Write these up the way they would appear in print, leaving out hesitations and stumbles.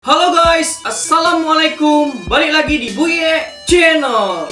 Halo guys, assalamualaikum. Balik lagi di Buye Channel.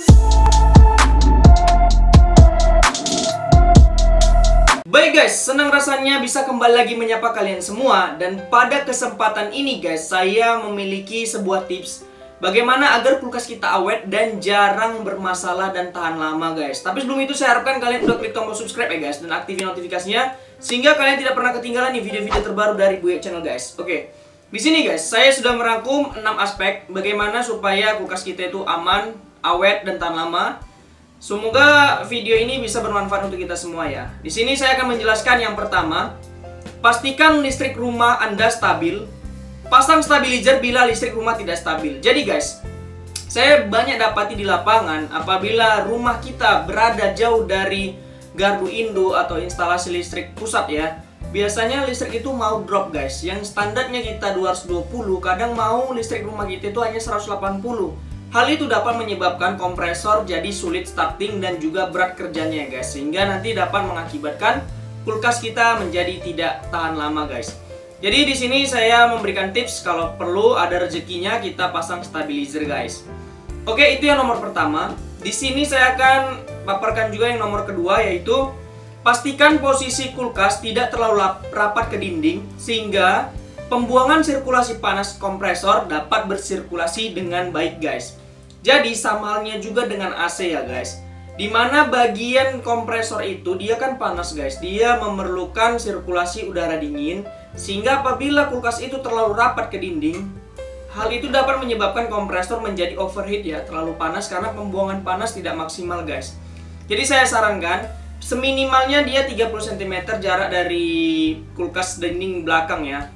Baik guys, senang rasanya bisa kembali lagi menyapa kalian semua. Dan pada kesempatan ini guys, saya memiliki sebuah tips bagaimana agar kulkas kita awet dan jarang bermasalah dan tahan lama guys. Tapi sebelum itu saya harapkan kalian udah klik tombol subscribe ya guys, dan aktifin notifikasinya sehingga kalian tidak pernah ketinggalan nih video-video terbaru dari Buye Channel guys. Oke, di sini guys saya sudah merangkum 6 aspek bagaimana supaya kulkas kita itu aman, awet dan tahan lama. Semoga video ini bisa bermanfaat untuk kita semua ya. Di sini saya akan menjelaskan yang pertama, pastikan listrik rumah Anda stabil. Pasang stabilizer bila listrik rumah tidak stabil. Jadi guys, saya banyak dapati di lapangan apabila rumah kita berada jauh dari gardu Indo atau instalasi listrik pusat ya, biasanya listrik itu mau drop guys. Yang standarnya kita 220, kadang mau listrik rumah kita itu hanya 180. Hal itu dapat menyebabkan kompresor jadi sulit starting dan juga berat kerjanya guys, sehingga nanti dapat mengakibatkan kulkas kita menjadi tidak tahan lama guys. Jadi di sini saya memberikan tips kalau perlu ada rezekinya kita pasang stabilizer guys. Oke, itu yang nomor pertama. Di sini saya akan paparkan juga yang nomor kedua, yaitu pastikan posisi kulkas tidak terlalu rapat ke dinding sehingga pembuangan sirkulasi panas kompresor dapat bersirkulasi dengan baik guys. Jadi sama halnya juga dengan AC ya guys, dimana bagian kompresor itu dia kan panas guys, dia memerlukan sirkulasi udara dingin, sehingga apabila kulkas itu terlalu rapat ke dinding, hal itu dapat menyebabkan kompresor menjadi overheat ya, terlalu panas karena pembuangan panas tidak maksimal guys. Jadi saya sarankan seminimalnya dia 30 cm jarak dari kulkas dinding belakang ya.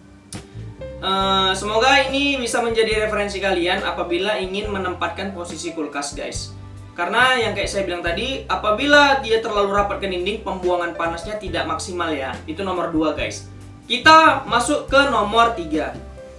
Semoga ini bisa menjadi referensi kalian apabila ingin menempatkan posisi kulkas guys. Karena yang kayak saya bilang tadi, apabila dia terlalu rapat ke dinding, pembuangan panasnya tidak maksimal ya. Itu nomor 2 guys. Kita masuk ke nomor 3.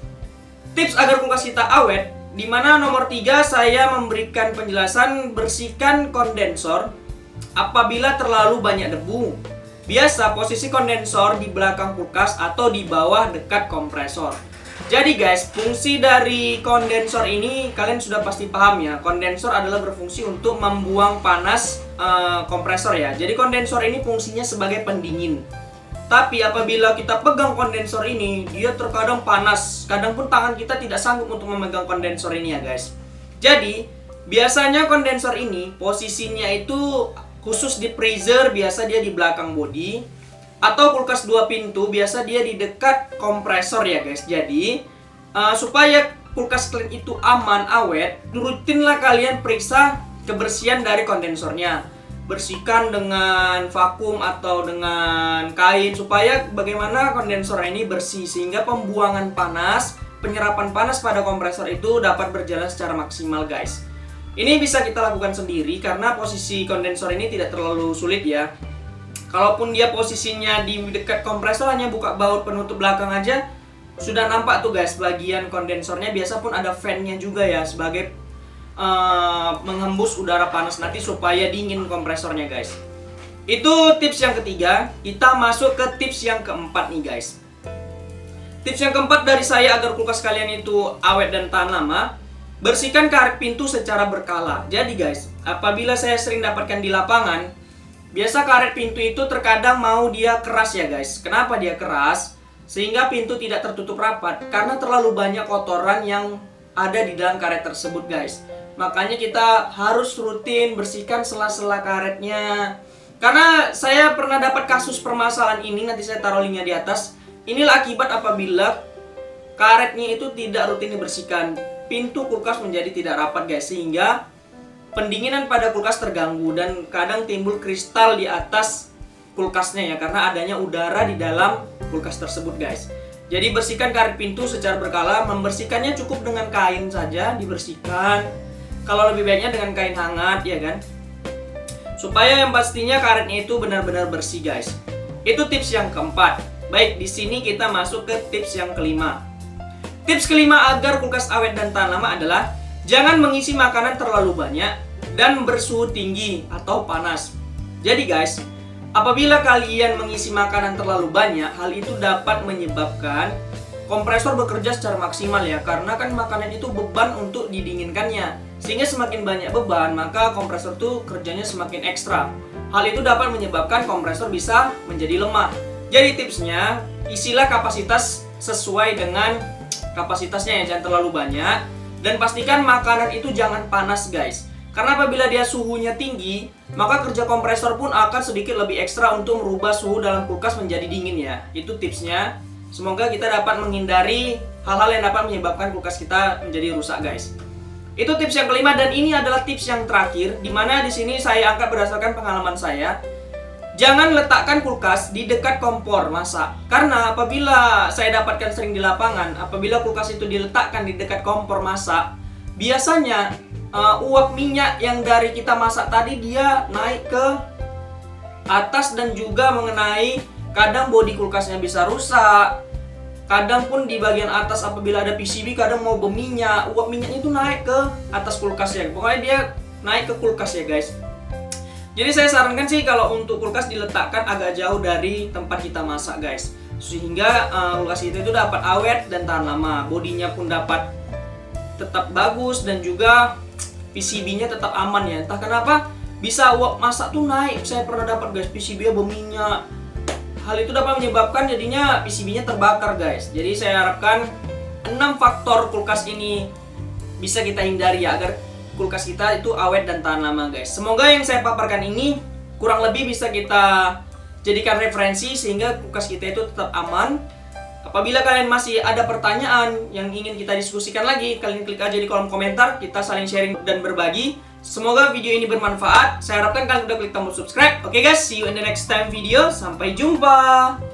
Tips agar kulkas kita awet, dimana nomor 3 saya memberikan penjelasan bersihkan kondensor apabila terlalu banyak debu. Biasa posisi kondensor di belakang kulkas atau di bawah dekat kompresor. Jadi guys, fungsi dari kondensor ini kalian sudah pasti paham ya. Kondensor adalah berfungsi untuk membuang panas kompresor ya. Jadi kondensor ini fungsinya sebagai pendingin. Tapi apabila kita pegang kondensor ini, dia terkadang panas. Kadang pun tangan kita tidak sanggup untuk memegang kondensor ini ya guys. Jadi biasanya kondensor ini posisinya itu khusus di freezer, biasa dia di belakang bodi. Atau kulkas 2 pintu, biasa dia di dekat kompresor ya guys. Jadi supaya kulkas kalian itu aman, awet, rutinlah kalian periksa kebersihan dari kondensornya. Bersihkan dengan vakum atau dengan kain supaya bagaimana kondensor ini bersih, sehingga pembuangan panas, penyerapan panas pada kompresor itu dapat berjalan secara maksimal guys. Ini bisa kita lakukan sendiri karena posisi kondensor ini tidak terlalu sulit ya. Kalaupun dia posisinya di dekat kompresor, hanya buka baut penutup belakang aja sudah nampak tuh guys bagian kondensornya. Biasa pun ada fan-nya juga ya sebagai menghembus udara panas nanti supaya dingin kompresornya guys. Itu tips yang ketiga. Kita masuk ke tips yang keempat nih guys. Tips yang keempat dari saya agar kulkas kalian itu awet dan tahan lama, bersihkan karet pintu secara berkala. Jadi guys, apabila saya sering dapatkan di lapangan, biasa karet pintu itu terkadang mau dia keras ya guys. Kenapa dia keras? Sehingga pintu tidak tertutup rapat karena terlalu banyak kotoran yang ada di dalam karet tersebut guys. Makanya kita harus rutin bersihkan sela-sela karetnya. Karena saya pernah dapat kasus permasalahan ini, nanti saya taruh linknya di atas. Inilah akibat apabila karetnya itu tidak rutin dibersihkan. Pintu kulkas menjadi tidak rapat guys, sehingga pendinginan pada kulkas terganggu dan kadang timbul kristal di atas kulkasnya ya, karena adanya udara di dalam kulkas tersebut guys. Jadi bersihkan karet pintu secara berkala. Membersihkannya cukup dengan kain saja dibersihkan. Kalau lebih baiknya dengan kain hangat ya kan, supaya yang pastinya karetnya itu benar-benar bersih guys. Itu tips yang keempat. Baik, di sini kita masuk ke tips yang kelima. Tips kelima agar kulkas awet dan tahan lama adalah jangan mengisi makanan terlalu banyak dan bersuhu tinggi atau panas. Jadi guys, apabila kalian mengisi makanan terlalu banyak, hal itu dapat menyebabkan kompresor bekerja secara maksimal ya, karena kan makanan itu beban untuk didinginkannya. Sehingga semakin banyak beban, maka kompresor tuh kerjanya semakin ekstra. Hal itu dapat menyebabkan kompresor bisa menjadi lemah. Jadi tipsnya, isilah kapasitas sesuai dengan kapasitasnya ya, jangan terlalu banyak. Dan pastikan makanan itu jangan panas guys. Karena apabila dia suhunya tinggi, maka kerja kompresor pun akan sedikit lebih ekstra untuk merubah suhu dalam kulkas menjadi dingin ya. Itu tipsnya. Semoga kita dapat menghindari hal-hal yang dapat menyebabkan kulkas kita menjadi rusak guys. Itu tips yang kelima, dan ini adalah tips yang terakhir, dimana di sini saya angkat berdasarkan pengalaman saya. Jangan letakkan kulkas di dekat kompor masak. Karena apabila saya dapatkan sering di lapangan, apabila kulkas itu diletakkan di dekat kompor masak, biasanya uap minyak yang dari kita masak tadi dia naik ke atas dan juga mengenai, kadang bodi kulkasnya bisa rusak. Kadang pun di bagian atas apabila ada PCB kadang mau berminyak, uap minyaknya itu naik ke atas kulkasnya. Pokoknya dia naik ke kulkas ya guys. Jadi saya sarankan sih kalau untuk kulkas diletakkan agak jauh dari tempat kita masak guys, sehingga kulkas itu dapat awet dan tahan lama. Bodinya pun dapat tetap bagus dan juga PCB-nya tetap aman ya. Entah kenapa bisa uap masak tuh naik. Saya pernah dapat guys, PCB-nya berminyak. Hal itu dapat menyebabkan jadinya PCB-nya terbakar guys. Jadi saya harapkan 6 faktor kulkas ini bisa kita hindari ya, agar kulkas kita itu awet dan tahan lama guys. Semoga yang saya paparkan ini kurang lebih bisa kita jadikan referensi sehingga kulkas kita itu tetap aman. Apabila kalian masih ada pertanyaan yang ingin kita diskusikan lagi, kalian klik aja di kolom komentar, kita saling sharing dan berbagi. Semoga video ini bermanfaat. Saya harapkan kalian udah klik tombol subscribe. Oke guys, see you in the next time video. Sampai jumpa.